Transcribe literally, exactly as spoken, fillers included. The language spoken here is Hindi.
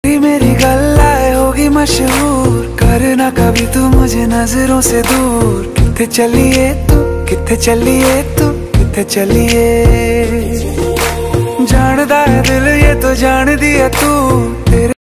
मेरी गल्लाए होगी मशहूर, करना कभी तू मुझे नजरों से दूर। किथे चलिए तू, किथे चलिए तू, किथे चलिए। जानदा है दिल ये तो जान दिया तू।